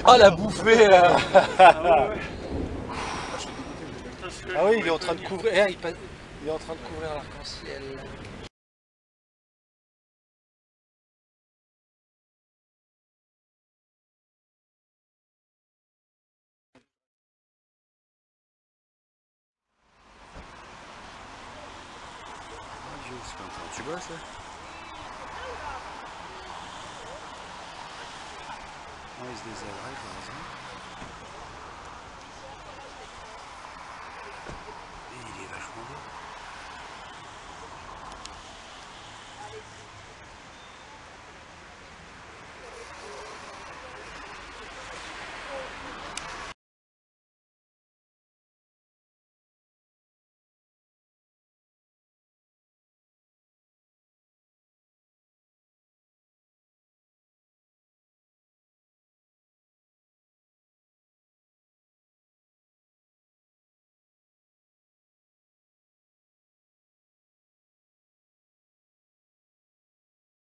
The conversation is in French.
Ah la bouffée Ah oui, il est en train de couvrir. Il est en train de couvrir l'arc-en-ciel. C'est comme ça. Tu vois ça? Ouais, c'est des oreilles par exemple.